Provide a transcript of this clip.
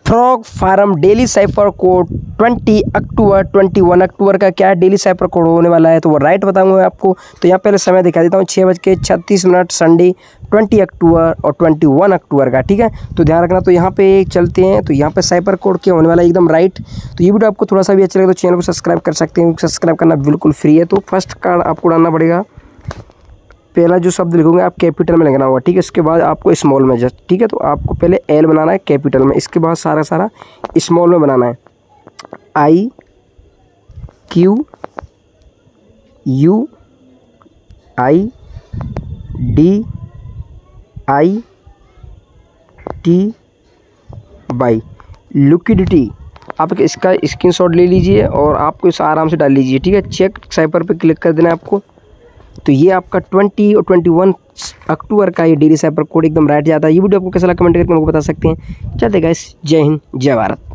Frog farm daily cipher code 20 अक्टूबर 21 अक्टूबर का क्या डेली साइफर कोड होने वाला है, तो वो राइट बताऊंगा मैं आपको। तो यहाँ पहले समय दिखा देता हूँ, 6:36 संडे 20 अक्टूबर और 21 अक्टूबर का, ठीक है। तो ध्यान रखना। तो यहाँ पे चलते हैं, तो यहाँ पे साइफर कोड क्या होने वाला है एकदम राइट। तो ये वीडियो आपको थोड़ा सा भी अच्छा लगे तो चैनल को सब्सक्राइब कर सकते हैं, सब्सक्राइब करना बिल्कुल फ्री है। तो फर्स्ट कार्ड आपको डालना पड़ेगा, पहला जो शब्द लिखोगे आप कैपिटल में लिखना होगा, ठीक है। इसके बाद आपको स्मॉल में जस्ट, ठीक है। तो आपको पहले एल बनाना है कैपिटल में, इसके बाद सारा स्मॉल में बनाना है। I Q U I D I T Y liquidity. आप इसका स्क्रीनशॉट ले लीजिए और आपको इसे आराम से डाल लीजिए, ठीक है। चेक साइफर पे क्लिक कर देना है आपको। तो ये आपका 20 और 21 अक्टूबर का ये डेली साइफर कोड एकदम राइट जाता है। ये वीडियो आपको कैसा लगा कमेंट करके मुझे बता सकते हैं। चलते गाइस, जय हिंद जय भारत।